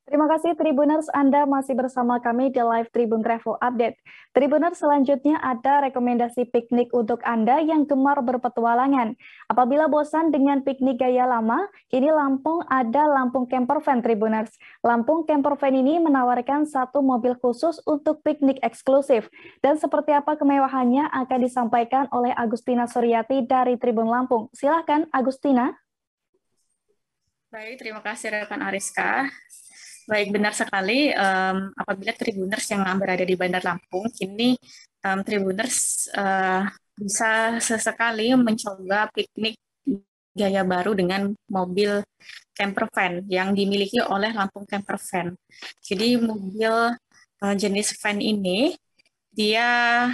Terima kasih Tribuners, Anda masih bersama kami di live Tribun Travel Update. Tribuners, selanjutnya ada rekomendasi piknik untuk Anda yang gemar berpetualangan. Apabila bosan dengan piknik gaya lama, kini Lampung ada Lampung Camper Van Tribuners. Lampung Camper Van ini menawarkan satu mobil khusus untuk piknik eksklusif. Dan seperti apa kemewahannya akan disampaikan oleh Agustina Suryati dari Tribun Lampung. Silahkan Agustina. Baik, terima kasih rekan Ariska. Baik, benar sekali. Apabila Tribuners yang berada di Bandar Lampung, kini Tribuners bisa sesekali mencoba piknik gaya baru dengan mobil camper van yang dimiliki oleh Lampung Camper Van. Jadi mobil jenis van ini dia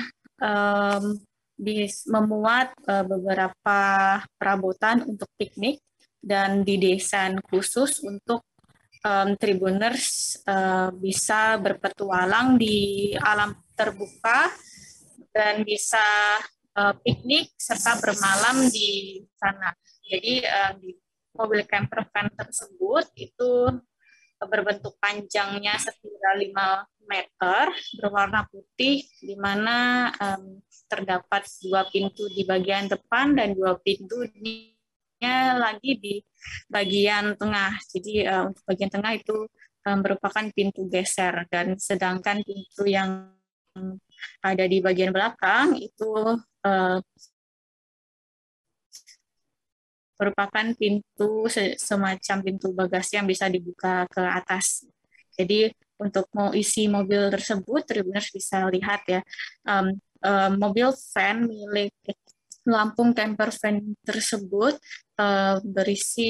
memuat beberapa perabotan untuk piknik dan didesain khusus untuk Tribuners bisa berpetualang di alam terbuka dan bisa piknik serta bermalam di sana. Jadi di mobil camper van tersebut itu berbentuk panjangnya sekira 5 meter, berwarna putih, di mana terdapat 2 pintu di bagian depan dan 2 pintu lagi di bagian tengah. Jadi untuk bagian tengah itu merupakan pintu geser, dan sedangkan pintu yang ada di bagian belakang itu merupakan pintu semacam pintu bagasi yang bisa dibuka ke atas. Jadi untuk mau isi mobil tersebut, Tribuners bisa lihat ya, mobil van milik Lampung Camper Van tersebut berisi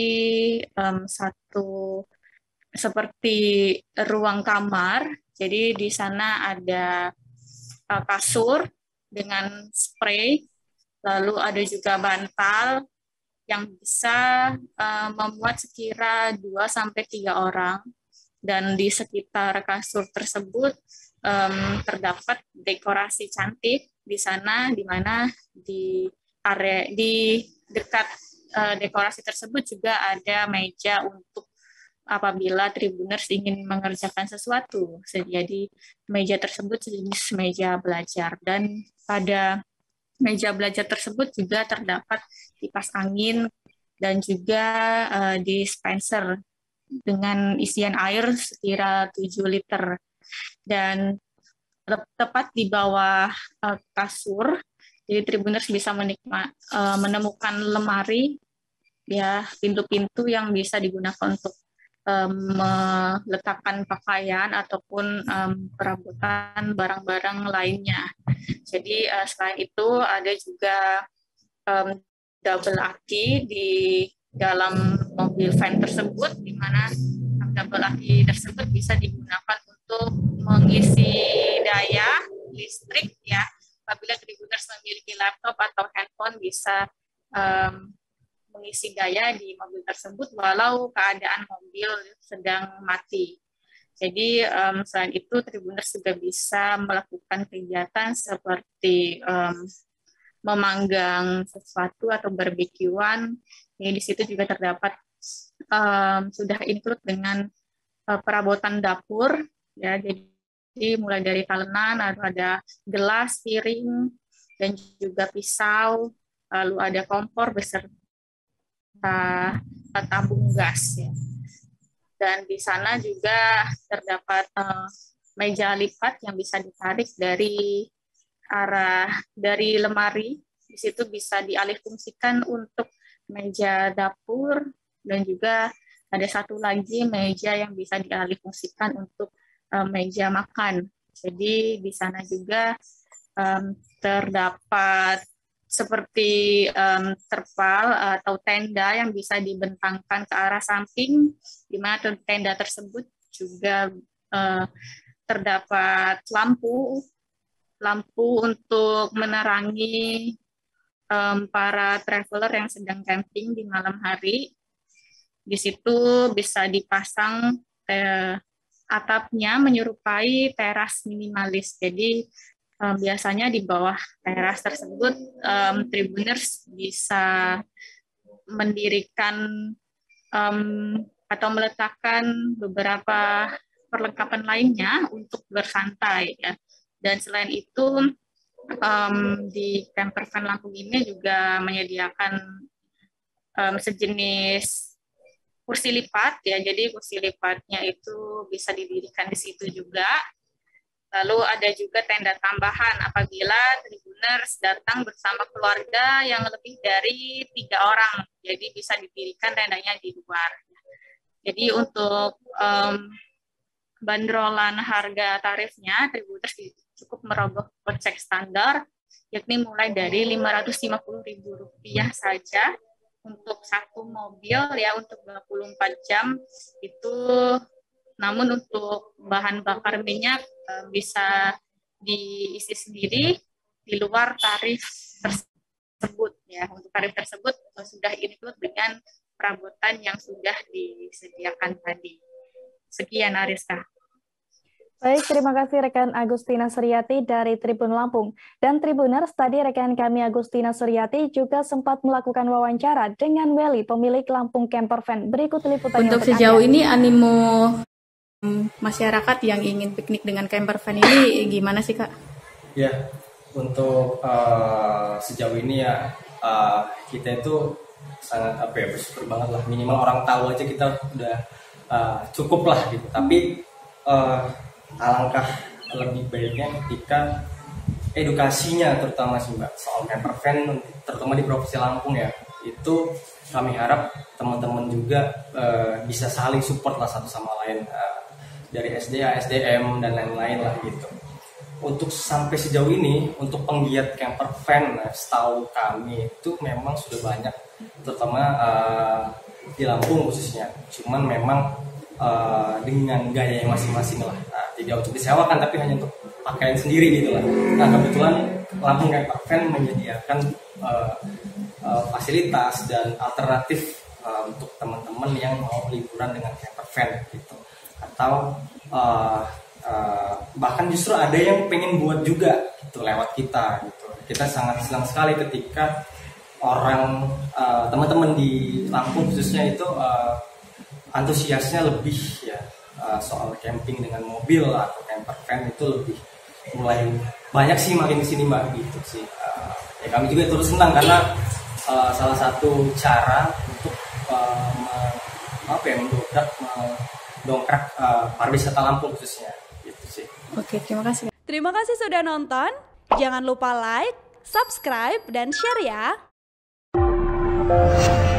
satu seperti ruang kamar. Jadi di sana ada kasur dengan spray, lalu ada juga bantal yang bisa memuat sekira 2-3 orang. Dan di sekitar kasur tersebut terdapat dekorasi cantik di sana, di mana di area di dekat dekorasi tersebut juga ada meja untuk apabila Tribuners ingin mengerjakan sesuatu. Jadi meja tersebut sejenis meja belajar, dan pada meja belajar tersebut juga terdapat kipas angin dan juga dispenser dengan isian air sekira 7 liter. Dan tepat di bawah kasur, jadi Tribuners bisa menemukan lemari, ya, pintu-pintu yang bisa digunakan untuk meletakkan pakaian ataupun perabotan barang-barang lainnya. Jadi selain itu ada juga double aki di dalam mobil van tersebut, di mana double aki tersebut bisa digunakan untuk mengisi daya listrik, ya. Apabila Tribuners memiliki laptop atau handphone, bisa mengisi daya di mobil tersebut walau keadaan mobil sedang mati. Jadi selain itu Tribuners juga bisa melakukan kegiatan seperti memanggang sesuatu atau barbekyuan. Di situ juga terdapat sudah include dengan perabotan dapur, ya. Jadi mulai dari talenan, lalu ada gelas, piring, dan juga pisau, lalu ada kompor beserta tabung gas, ya. Dan di sana juga terdapat meja lipat yang bisa ditarik dari lemari. Di situ bisa dialihfungsikan untuk meja dapur, dan juga ada satu lagi meja yang bisa dialihfungsikan untuk meja makan. Jadi di sana juga terdapat seperti terpal atau tenda yang bisa dibentangkan ke arah samping, di mana tenda tersebut juga terdapat lampu untuk menerangi para traveler yang sedang camping di malam hari. Di situ bisa dipasang atapnya menyerupai teras minimalis. Jadi biasanya di bawah teras tersebut Tribuners bisa mendirikan atau meletakkan beberapa perlengkapan lainnya untuk bersantai ya. Dan selain itu di camper van Lampung ini juga menyediakan sejenis kursi lipat ya. Jadi kursi lipatnya itu bisa didirikan di situ juga. Lalu ada juga tenda tambahan apabila Tribuners datang bersama keluarga yang lebih dari 3 orang. Jadi bisa didirikan tendanya di luar. Jadi untuk bandrolan harga tarifnya, Tribuners cukup merogoh kocek standar, yakni mulai dari Rp550.000 saja untuk satu mobil ya, untuk 24 jam itu. Namun untuk bahan bakar minyak bisa diisi sendiri di luar tarif tersebut ya. Untuk tarif tersebut sudah include dengan perabotan yang sudah disediakan tadi. Sekian Ariska. Baik, terima kasih rekan Agustina Suryati dari Tribun Lampung. Dan Tribuners, tadi rekan kami Agustina Suryati juga sempat melakukan wawancara dengan Welly, pemilik Lampung Camper Van. Berikut liputannya untuk sejauh ini animo masyarakat yang ingin piknik dengan camper van ini gimana sih Kak? Ya, untuk sejauh ini ya kita itu sangat bersyukur banget lah, minimal orang tahu aja kita udah cukup lah gitu. Tapi alangkah lebih baiknya ketika edukasinya terutama sih Mbak soal camper van, terutama di Provinsi Lampung ya, itu kami harap teman-teman juga bisa saling support lah satu sama lain, dari SDA, SDM dan lain-lain lah gitu. Untuk sampai sejauh ini untuk penggiat camper van, setahu kami itu memang sudah banyak, terutama di Lampung khususnya. Cuman memang dengan gaya yang masing-masing lah. Tidak untuk disewakan tapi hanya untuk pakaian sendiri gitu lah. Nah kebetulan Lampung Camper Van menyediakan fasilitas dan alternatif untuk teman-teman yang mau liburan dengan camper van gitu. Atau bahkan justru ada yang pengen buat juga gitu lewat kita gitu. Kita sangat senang sekali ketika orang teman-teman di Lampung khususnya itu antusiasnya lebih ya soal camping dengan mobil atau camper van itu lebih mulai banyak sih makin kesini Mbak gitu sih. Ya kami juga terus senang karena salah satu cara untuk mendongkrak pariwisata Lampung khususnya gitu sih. Oke, terima kasih. Terima kasih sudah nonton. Jangan lupa like, subscribe, dan share ya.